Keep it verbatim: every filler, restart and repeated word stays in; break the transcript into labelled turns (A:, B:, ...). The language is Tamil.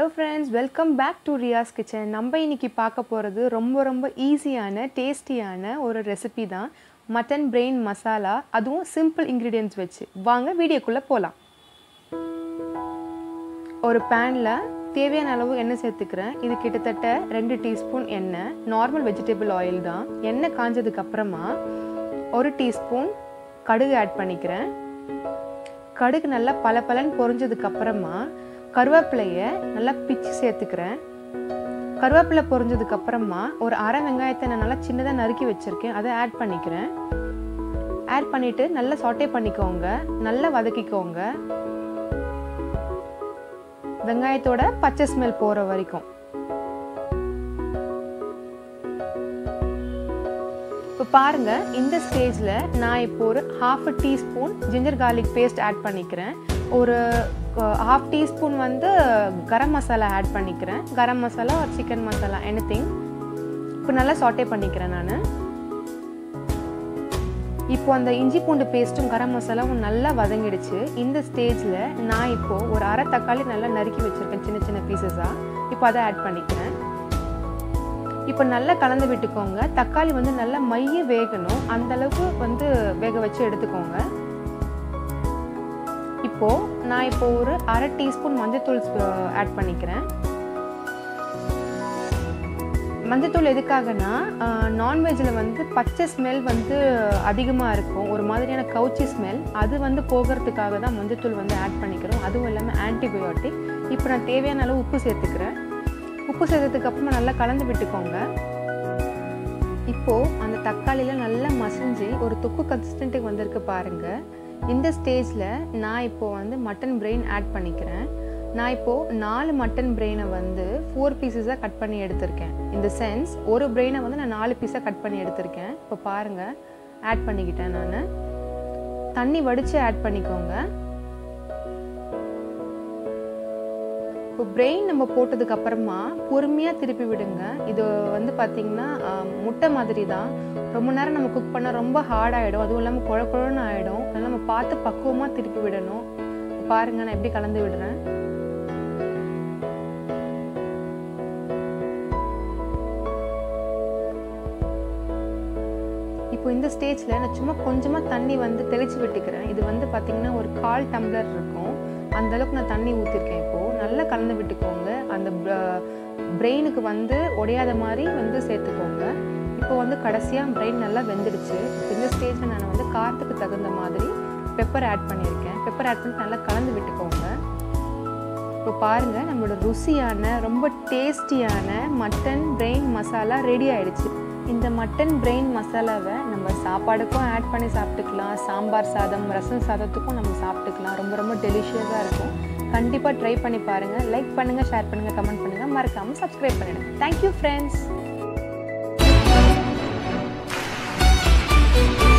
A: Hello friends, welcome back to Riya'S kitchen. நம்ம இன்னைக்கு பார்க்க போறது ரொம்ப ரொம்ப ஈஸியான டேஸ்டியான ஒரு ரெசிபி தான் மட்டன் பிரெயின் மசாலா. அதுவும் சிம்பிள் இன்கிரிடியன்ட்ஸ் வச்சு. வாங்க வீடியோக்குள்ள போலாம். ஒரு panல தேவையான அளவு எண்ணெய் சேர்த்துக்கிறேன். இது கிட்டத்தட்ட ரெண்டு டீஸ்பூன் எண்ணெய். நார்மல் வெஜிடபிள் ஆயில் தான். எண்ணெய் காஞ்சதுக்கு அப்புறமா ஒரு டீஸ்பூன் கடுகு ஆட் பண்ணிக்கிறேன். கடுகு நல்லா பலபலன்னு பொரிஞ்சதுக்கு அப்புறமா கருவேப்பிலையை நல்லா பிச்சு சேர்த்துக்கிறேன். கருவேப்பிலை பொரிஞ்சதுக்கு அப்புறமா ஒரு அரை வெங்காயத்தை நான் நல்லா சின்னதாக நறுக்கி வச்சுருக்கேன், அதை ஆட் பண்ணிக்கிறேன். ஆட் பண்ணிவிட்டு நல்லா சாட்டே பண்ணிக்கோங்க, நல்லா வதக்கிக்கோங்க, வெங்காயத்தோட பச்சை ஸ்மெல் போகிற வரைக்கும். இப்போ பாருங்கள், இந்த ஸ்டேஜில் நான் இப்போ ஒரு half teaspoon ginger garlic paste add பண்ணிக்கிறேன். ஒரு ஹாஃப் டீஸ்பூன் வந்து கரம் மசாலா ஆட் பண்ணிக்கிறேன். கரம் மசாலா ஒரு சிக்கன் மசாலா எனி திங். இப்போ நல்லா சாட்டே பண்ணிக்கிறேன் நான். இப்போ அந்த இஞ்சி பூண்டு பேஸ்ட்டும் கரம் மசாலாவும் நல்லா வதங்கிடுச்சு. இந்த ஸ்டேஜில் நான் இப்போது ஒரு அரை தக்காளி நல்லா நறுக்கி வச்சுருக்கேன் சின்ன சின்ன பீசஸாக. இப்போ அதை ஆட் பண்ணிக்கிறேன். இப்போ நல்லா கலந்து விட்டுக்கோங்க. தக்காளி வந்து நல்லா மைய வேகணும், அந்தளவுக்கு வந்து வேக வச்சு எடுத்துக்கோங்க. இப்போது நான் இப்போ ஒரு அரை டீஸ்பூன் மஞ்சத்தூள் ஆட் பண்ணிக்கிறேன். மஞ்சத்தூள் எதுக்காகனா, நான்வெஜ்ஜில் வந்து பச்சை ஸ்மெல் வந்து அதிகமாக இருக்கும், ஒரு மாதிரியான கவுச்சி ஸ்மெல். அது வந்து போகிறதுக்காக தான் மஞ்சத்தூள் வந்து ஆட் பண்ணிக்கிறோம். அதுவும் இல்லாமல் ஆன்டிபயோட்டிக். இப்போ நான் தேவையான அளவு உப்பு சேர்த்துக்கிறேன். உப்பு சேர்த்ததுக்கு அப்புறமா நல்லா கலந்து விட்டுக்கோங்க. இப்போது அந்த தக்காளியில் நல்லா மசிஞ்சு ஒரு தொக்கு கன்சிஸ்டன்ட்டுக்கு வந்திருக்கு பாருங்கள். இந்த ஸ்டேஜில் நான் இப்போது வந்து மட்டன் பிரெயின் ஆட் பண்ணிக்கிறேன். நான் இப்போது நாலு மட்டன் பிரெயினை வந்து ஃபோர் பீசஸாக கட் பண்ணி எடுத்திருக்கேன். இந்த சென்ஸ் ஒரு பிரெயினை வந்து நான் நாலு பீஸாக கட் பண்ணி எடுத்திருக்கேன். இப்போ பாருங்கள், ஆட் பண்ணிக்கிட்டேன் நான். தண்ணி வடித்து ஆட் பண்ணிக்கோங்க. இப்போ பிரெயின் நம்ம போட்டதுக்கு அப்புறமா பொறுமையாக திருப்பி விடுங்க. இது வந்து பார்த்திங்கன்னா முட்டை மாதிரி தான். ரொம்ப நேரம் நம்ம குக் பண்ணால் ரொம்ப ஹார்டாகிடும், அதுவும் இல்லாமல் குழ குழன்னு ஆகிடும். அதனால் நம்ம பார்த்து பக்குவமாக திருப்பி விடணும். பாருங்கள், நான் எப்படி கலந்து விடுறேன். இப்போ இந்த ஸ்டேஜில் நான் சும்மா கொஞ்சமாக தண்ணி வந்து தெளித்து விட்டுக்கிறேன். இது வந்து பார்த்திங்கன்னா ஒரு கால் டம்ளர் இருக்கும், அந்தளவுக்கு நான் தண்ணி ஊற்றிருக்கேன். இப்போது நல்லா கலந்து விட்டுக்கோங்க. அந்த பிரெயினுக்கு வந்து உடையாத மாதிரி வந்து சேர்த்துக்கோங்க. இப்போ வந்து கடைசியாக பிரெயின் நல்லா வெந்துடுச்சு. இந்த ஸ்டேஜில் நான் வந்து காரத்துக்கு தகுந்த மாதிரி பெப்பர் ஆட் பண்ணியிருக்கேன். பெப்பர் ஆட் பண்ணிட்டு நல்லா கலந்து விட்டுக்கோங்க. இப்போ பாருங்கள், நம்மளோட ருசியான ரொம்ப டேஸ்டியான மட்டன் பிரெயின் மசாலா ரெடி ஆகிடுச்சு. இந்த மட்டன் பிரெயின் மசாலாவை நம்ம சாப்பாடுக்கும் ஆட் பண்ணி சாப்பிட்டுக்கலாம், சாம்பார் சாதம் ரசம் சாதத்துக்கும் நம்ம சாப்பிட்டுக்கலாம். ரொம்ப ரொம்ப டெலிஷியஸாக இருக்கும். கண்டிப்பாக ட்ரை பண்ணி பாருங்கள். லைக் பண்ணுங்கள், ஷேர் பண்ணுங்கள், கமெண்ட் பண்ணுங்கள், மறக்காமல் சப்ஸ்கிரைப் பண்ணிடுங்க. Thank you friends.